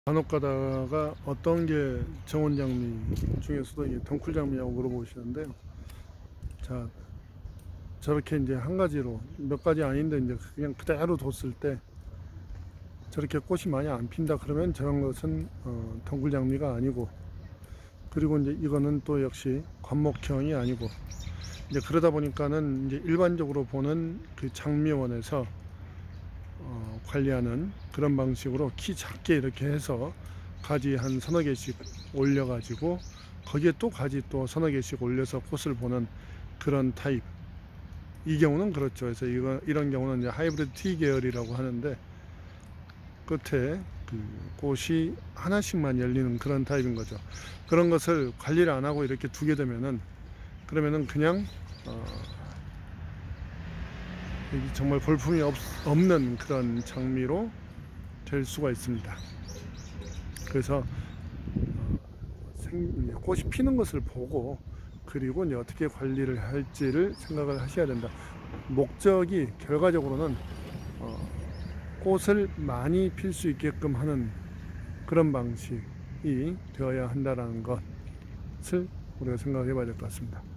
간혹 가다가 어떤 게 정원장미 중에서도 이 덩쿨장미라고 물어보시는데요. 자, 저렇게 이제 한 가지로 몇 가지 아닌데 이제 그냥 그대로 뒀을 때 저렇게 꽃이 많이 안 핀다 그러면 저런 것은 덩쿨장미가 아니고, 그리고 이제 이거는 또 역시 관목형이 아니고, 이제 그러다 보니까는 이제 일반적으로 보는 그 장미원에서 관리하는 그런 방식으로 키 작게 이렇게 해서 가지 한 서너 개씩 올려 가지고 거기에 또 가지 또 서너 개씩 올려서 꽃을 보는 그런 타입, 이 경우는 그렇죠. 그래서 이런 경우는 이제 하이브리드 T 계열이라고 하는데, 끝에 그 꽃이 하나씩만 열리는 그런 타입인 거죠. 그런 것을 관리를 안 하고 이렇게 두게 되면은, 그러면은 그냥 정말 볼품이 없는 그런 장미로 될 수가 있습니다. 그래서 꽃이 피는 것을 보고, 그리고 이제 어떻게 관리를 할지를 생각을 하셔야 된다. 목적이 결과적으로는 꽃을 많이 필 수 있게끔 하는 그런 방식이 되어야 한다는 것을 우리가 생각해 봐야 될 것 같습니다.